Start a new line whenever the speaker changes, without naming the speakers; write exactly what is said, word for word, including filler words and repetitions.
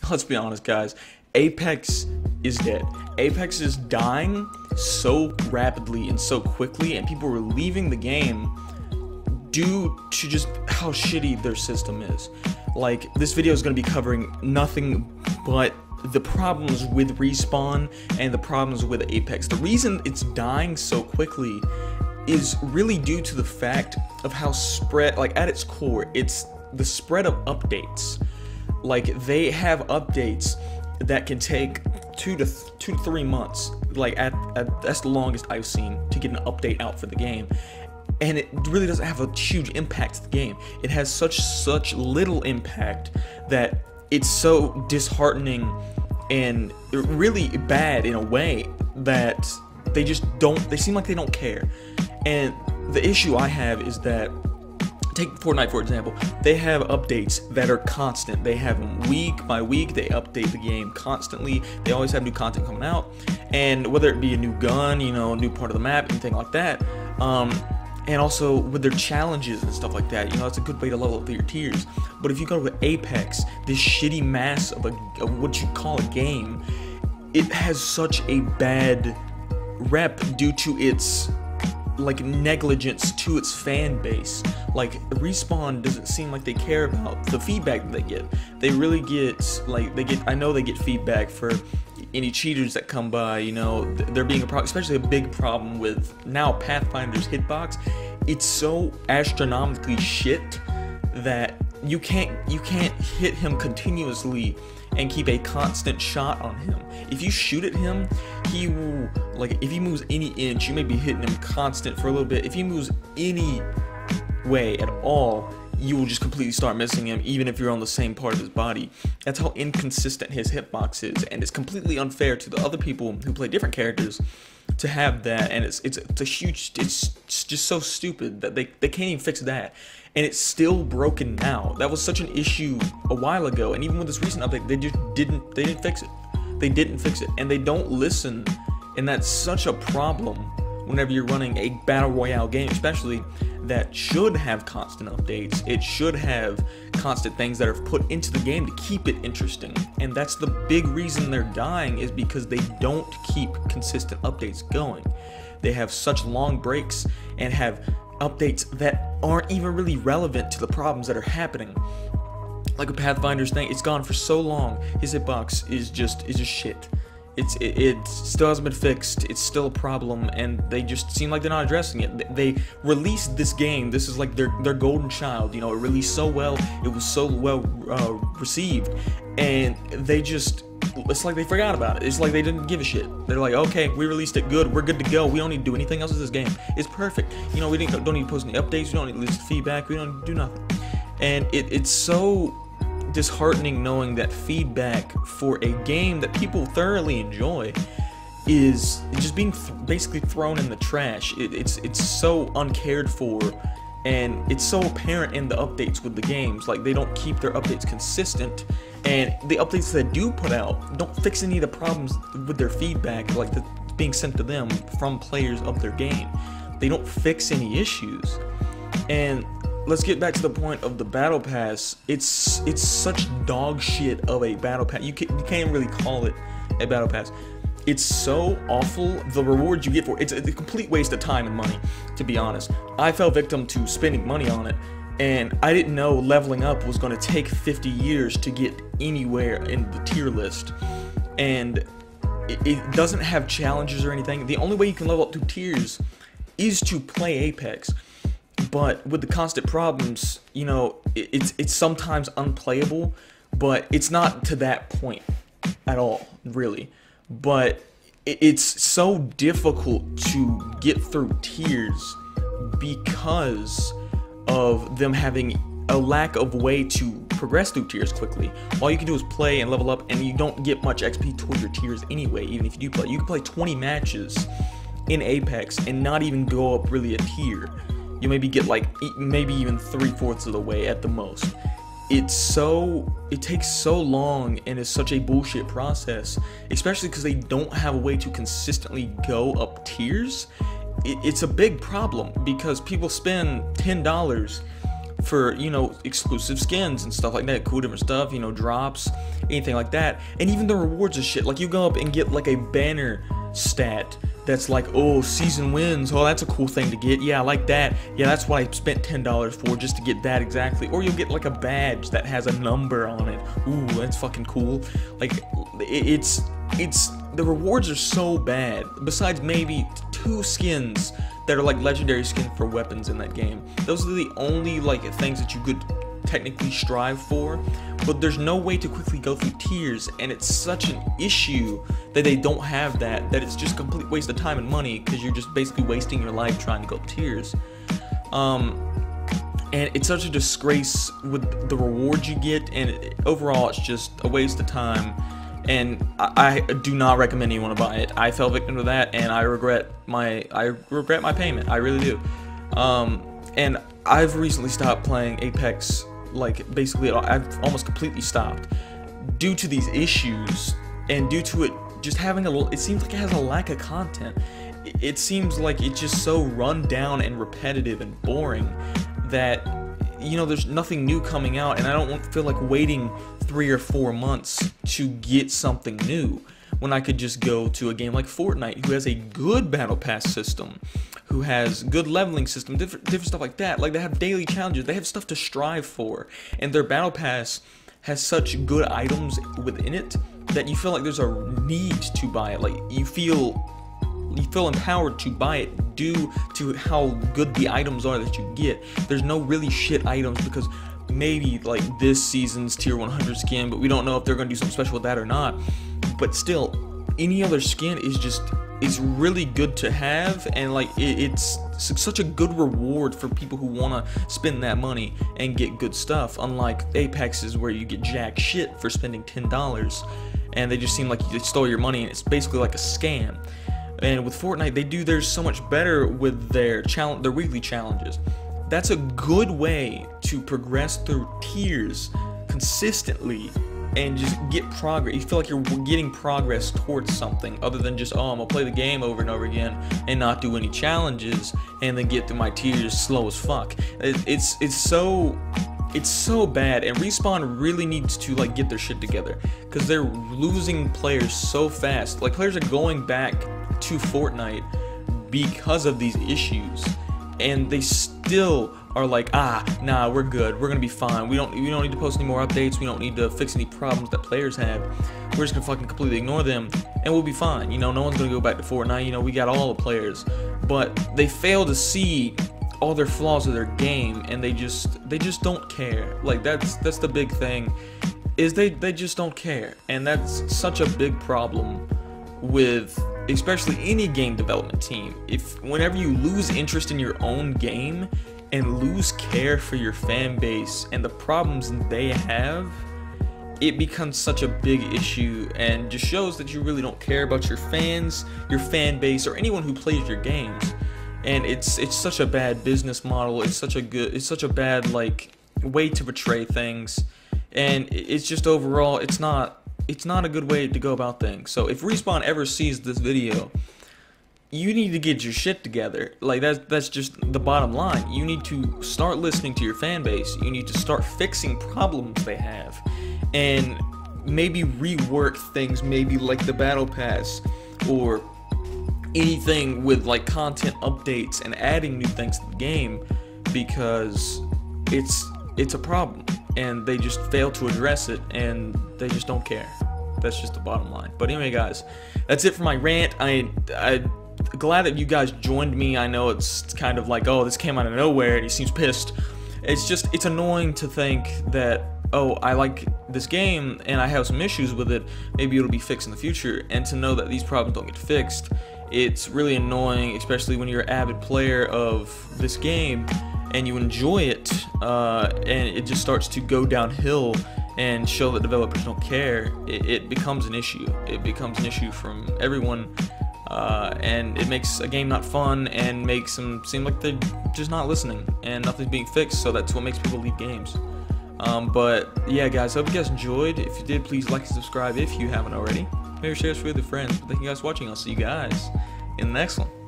let's be honest, guys. Apex is dead. Apex is dying so rapidly and so quickly, and people are leaving the game due to just how shitty their system is. Like, this video is going to be covering nothing but the problems with Respawn and the problems with Apex. The reason it's dying so quickly is really due to the fact of how spread, like at its core, it's the spread of updates. Like, they have updates that can take two to th two to three months. Like, at, at that's the longest I've seen to get an update out for the game. And it really doesn't have a huge impact to the game. It has such such little impact that it's so disheartening and really bad in a way that they just don't, they seem like they don't care. And the issue I have is that, take Fortnite for example, they have updates that are constant. They have them week by week, they update the game constantly, they always have new content coming out, and whether it be a new gun, you know, a new part of the map, anything like that, um, and also with their challenges and stuff like that, you know, it's a good way to level up your tiers. But if you go to Apex, this shitty mass of, a, of what you call a game, it has such a bad rep due to its like negligence to its fan base. Like, Respawn doesn't seem like they care about the feedback that they get. They really get, like, they get, I know they get feedback for any cheaters that come by, you know, there being a problem, especially a big problem with now Pathfinder's hitbox. It's so astronomically shit that you can't, you can't hit him continuously and keep a constant shot on him. If you shoot at him, he will, like, if he moves any inch, you may be hitting him constant for a little bit. If he moves any way at all, you will just completely start missing him, even if you're on the same part of his body. That's how inconsistent his hitbox is, and it's completely unfair to the other people who play different characters to have that. And it's it's, it's a huge, it's, it's just so stupid that they, they can't even fix that. And it's still broken now. That was such an issue a while ago, and even with this recent update, they just didn't they didn't fix it. They didn't fix it, and they don't listen, and that's such a problem whenever you're running a battle royale game, especially that should have constant updates. It should have constant things that are put into the game to keep it interesting, and that's the big reason they're dying, is because they don't keep consistent updates going. They have such long breaks and have updates that aren't even really relevant to the problems that are happening. Like a Pathfinder's thing, it's gone for so long. His hitbox is just is just shit. It's it, it still hasn't been fixed. It's still a problem, and they just seem like they're not addressing it. They released this game. This is like their their golden child. You know, it released so well. It was so well uh, received, and they just, it's like they forgot about it. It's like they didn't give a shit. They're like, okay, we released it, good, we're good to go. We don't need to do anything else with this game. It's perfect. You know, we didn't, don't need to post any updates. We don't need to listen to feedback. We don't need to do nothing. And it, it's so disheartening knowing that feedback for a game that people thoroughly enjoy is just being th basically thrown in the trash. It, it's it's so uncared for, and it's so apparent in the updates with the games. Like, they don't keep their updates consistent, and the updates they do put out don't fix any of the problems with their feedback, like the being sent to them from players of their game. They don't fix any issues. And let's get back to the point of the battle pass. It's it's such dog shit of a battle pass. You can't, you can't really call it a battle pass. It's so awful. The rewards you get for it, it's a, a complete waste of time and money, to be honest. I fell victim to spending money on it, and I didn't know leveling up was going to take fifty years to get anywhere in the tier list. And it, it doesn't have challenges or anything. The only way you can level up to tiers is to play Apex. But with the constant problems, you know, it, it's it's sometimes unplayable, but it's not to that point at all, really. But it, it's so difficult to get through tiers because of them having a lack of way to progress through tiers quickly. All you can do is play and level up, and you don't get much X P toward your tiers anyway, even if you do play. You can play twenty matches in Apex and not even go up really a tier. You maybe get like, maybe even three-fourths of the way at the most. It's so, it takes so long, and it's such a bullshit process, especially because they don't have a way to consistently go up tiers. It, it's a big problem, because people spend ten dollars for, you know, exclusive skins and stuff like that, cool different stuff, you know, drops, anything like that. And even the rewards and shit, like you go up and get like a banner stat that's like, oh, season wins, oh, that's a cool thing to get, yeah, I like that, yeah, that's what I spent ten dollars for, just to get that exactly. Or you'll get like a badge that has a number on it, ooh, that's fucking cool. Like, it's, it's, the rewards are so bad, besides maybe two skins that are like legendary skins for weapons in that game. Those are the only like things that you could technically strive for, but there's no way to quickly go through tiers, and it's such an issue that they don't have that, that it's just a complete waste of time and money, because you're just basically wasting your life trying to go up tiers. Um, and it's such a disgrace with the rewards you get, and it, overall it's just a waste of time, and I, I do not recommend anyone to buy it. I fell victim to that, and I regret my I regret my payment. I really do. Um, and I've recently stopped playing Apex, like basically I've almost completely stopped due to these issues, and due to it just having a little, it seems like it has a lack of content. It seems like it's just so run down and repetitive and boring that, you know, there's nothing new coming out, and I don't want, feel like waiting three or four months to get something new when I could just go to a game like Fortnite, who has a good battle pass system, who has good leveling system, different different stuff like that. Like, they have daily challenges, they have stuff to strive for, and their battle pass has such good items within it that you feel like there's a need to buy it. Like, you feel you feel empowered to buy it due to how good the items are that you get. There's no really shit items, because maybe like this season's tier one hundred skin, but we don't know if they're going to do something special with that or not. But still, any other skin is just is really good to have, and like it, it's such a good reward for people who want to spend that money and get good stuff, unlike Apex's where you get jack shit for spending ten dollars, and they just seem like you stole your money, and it's basically like a scam. And with Fortnite, they do theirs so much better with their challenge, their weekly challenges. That's a good way to progress through tiers consistently and just get progress. You feel like you're getting progress towards something, other than just, oh, I'm gonna play the game over and over again and not do any challenges and then get through my tiers slow as fuck. It, it's it's so it's so bad, and Respawn really needs to like get their shit together, because they're losing players so fast. Like, players are going back to Fortnite because of these issues, and they still are like, ah, nah, we're good, we're gonna be fine, we don't we don't need to post any more updates, we don't need to fix any problems that players have, we're just gonna fucking completely ignore them and we'll be fine. You know, no one's gonna go back to Fortnite, you know, we got all the players. But they fail to see all their flaws of their game, and they just they just don't care. Like, that's that's the big thing, is they they just don't care, and that's such a big problem with especially any game development team. If whenever you lose interest in your own game and lose care for your fan base and the problems they have, it becomes such a big issue, and just shows that you really don't care about your fans, your fan base, or anyone who plays your games. And it's it's such a bad business model. It's such a good it's such a bad like way to portray things, and it's just overall it's not it's not a good way to go about things. So if Respawn ever sees this video, you need to get your shit together. Like, that's that's just the bottom line. You need to start listening to your fan base. You need to start fixing problems they have, and maybe rework things, maybe like the battle pass or anything with like content updates and adding new things to the game, because it's it's a problem and they just fail to address it, and they just don't care. That's just the bottom line. But anyway, guys, that's it for my rant. I I glad that you guys joined me. I know it's kind of like, oh, this came out of nowhere and he seems pissed. It's just, it's annoying to think that, oh, I like this game and I have some issues with it, maybe it'll be fixed in the future, and to know that these problems don't get fixed, it's really annoying, especially when you're an avid player of this game and you enjoy it, uh, and it just starts to go downhill and show that developers don't care. It, it becomes an issue. It becomes an issue from everyone, uh, and it makes a game not fun and makes them seem like they're just not listening and nothing's being fixed, so that's what makes people leave games. Um, but yeah, guys, I hope you guys enjoyed. If you did, please like and subscribe if you haven't already. Maybe share this with your friends. But thank you guys for watching. I'll see you guys in the next one.